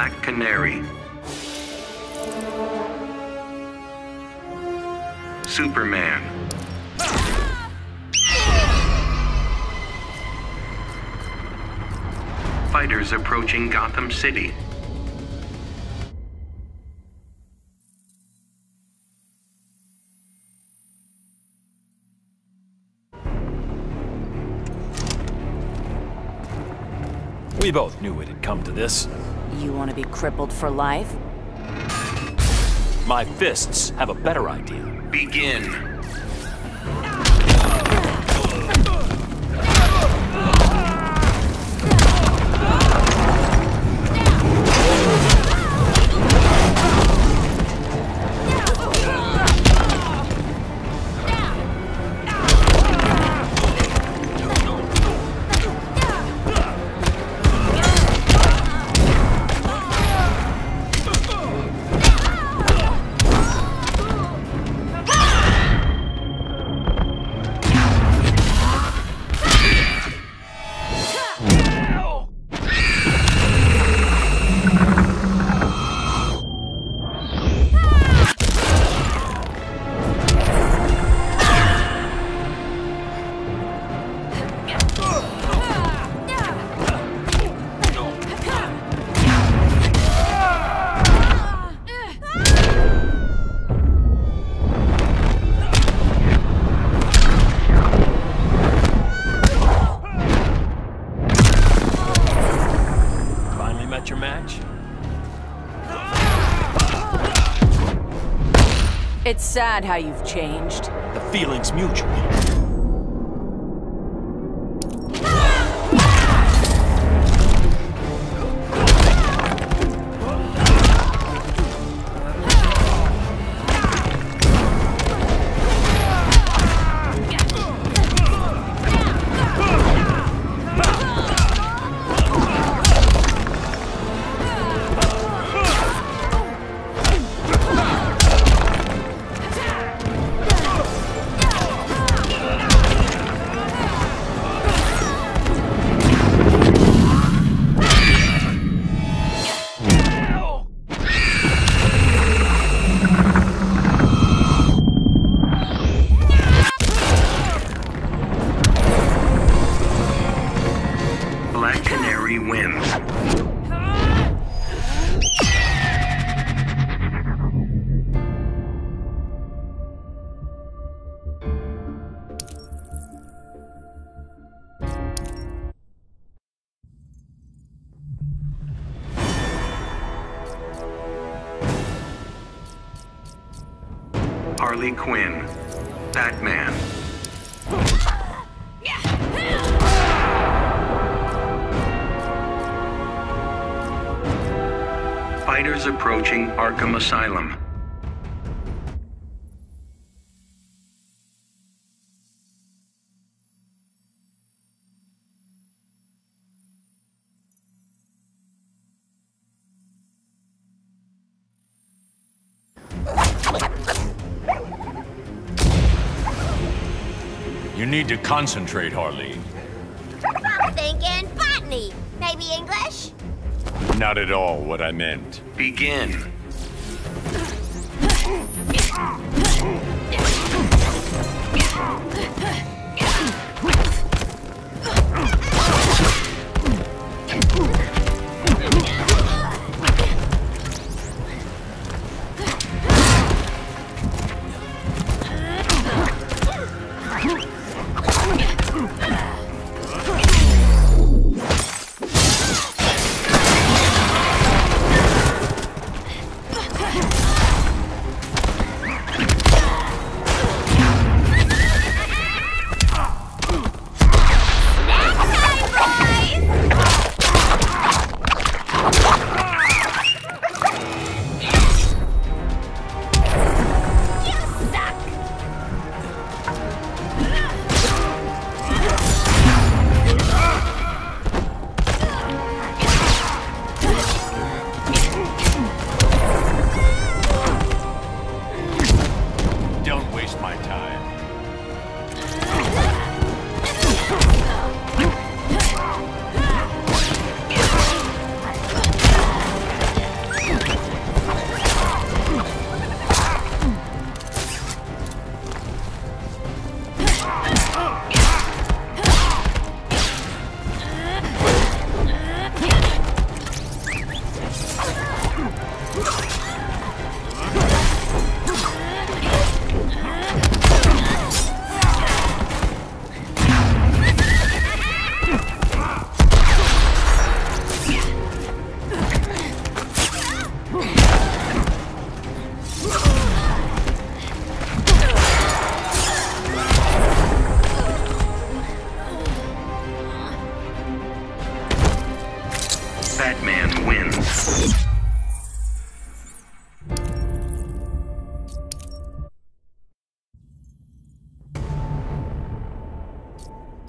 Black Canary. Superman. Fighters approaching Gotham City. We both knew it'd come to this. You want to be crippled for life? My fists have a better idea. Begin. Your match? It's sad how you've changed. The feeling's mutual. Black Canary wins. Harley Quinn. Batman. Fighters approaching Arkham Asylum. You need to concentrate, Harley. I'm thinking botany. Maybe English? Not at all what I meant. Begin.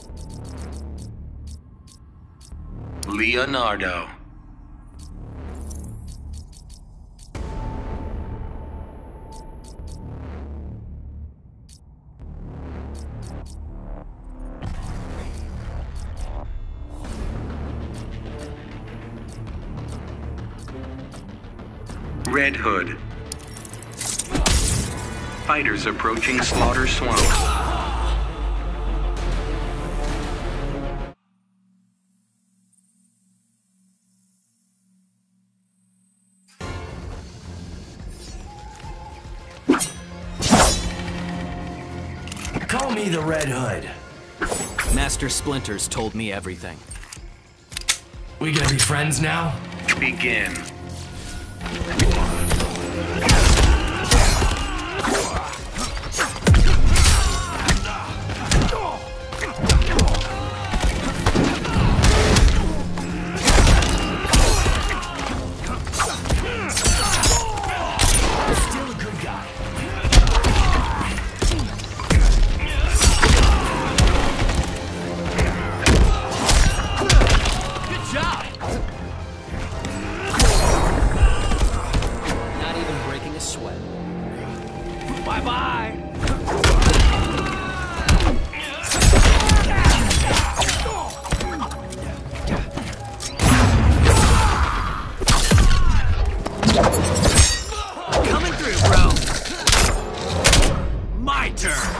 Leonardo. Red Hood. Fighters approaching Slaughter Swamp. Call me the Red Hood. Master Splinters told me everything. We gonna be friends now? Begin. Still a good guy. Good job! Not even breaking a sweat. Bye-bye! Coming through, bro! My turn!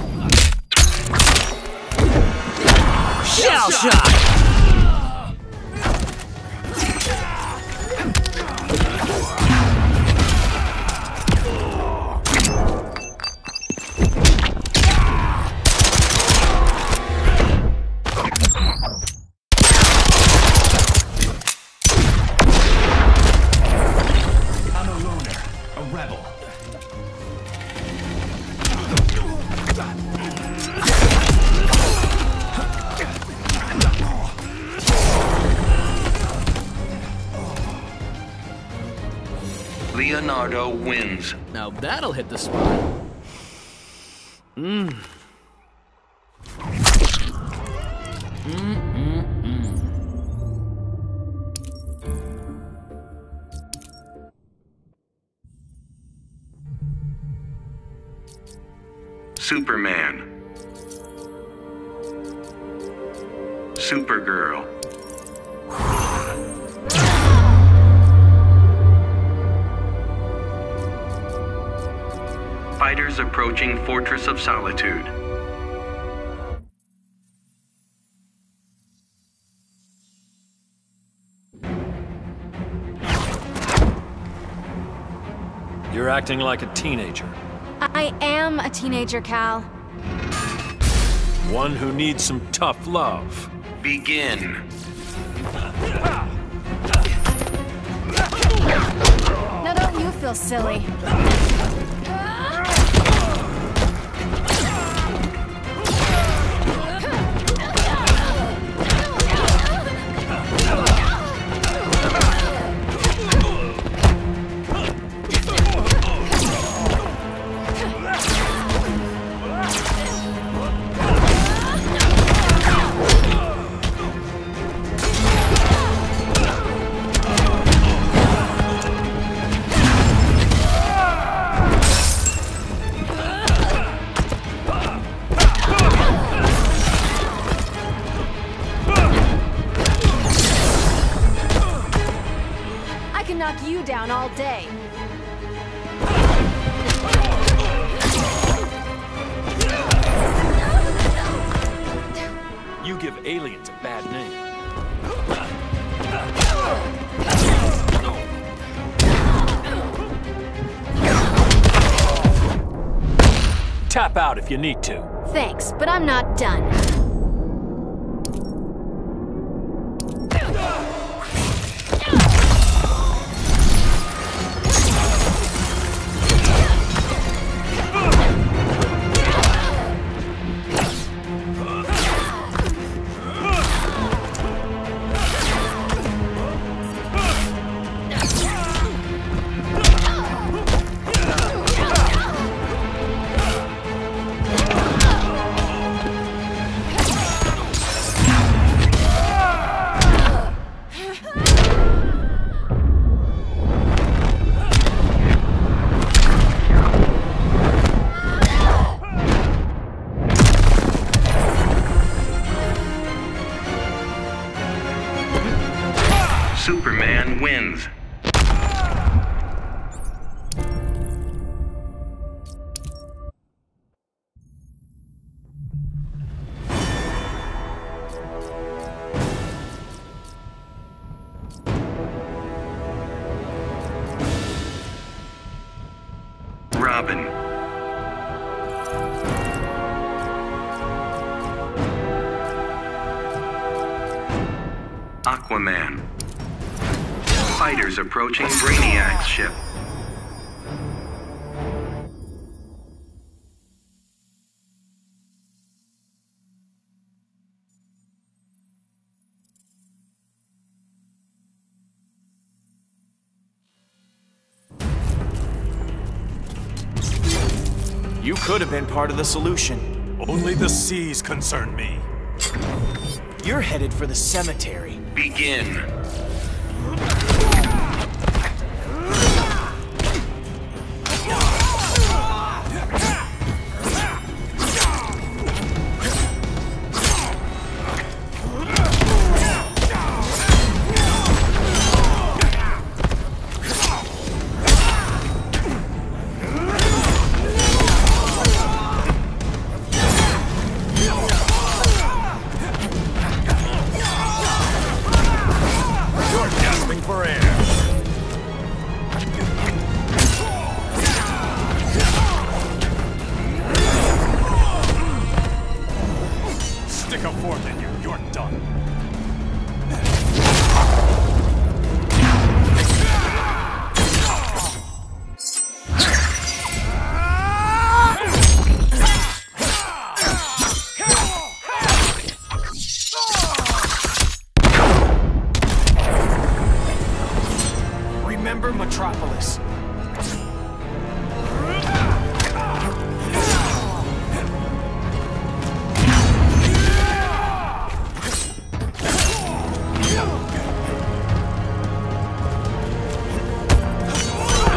Shell shot! I'm a loner, a rebel. Leonardo wins. Now that'll hit the spot. Superman. Supergirl. Fighters approaching Fortress of Solitude. You're acting like a teenager. I am a teenager, Cal. One who needs some tough love. Begin. Now don't you feel silly. I can knock you down all day. You give aliens a bad name. Tap out if you need to. Thanks, but I'm not done. Superman wins. Robin. Aquaman. Fighters approaching Brainiac's ship. You could have been part of the solution. Only the seas concern me. You're headed for the cemetery. Begin. For air. Stick a fork in you, you're done. Remember Metropolis.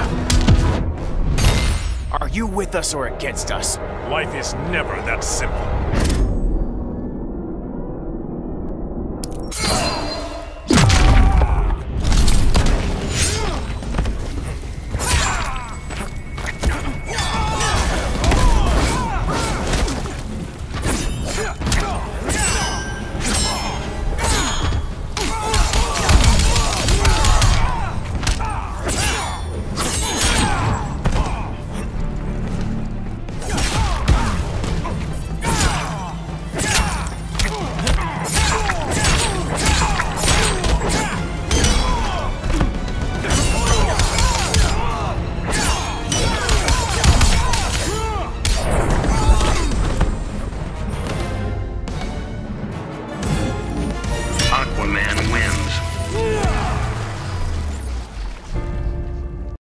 Are you with us or against us? Life is never that simple.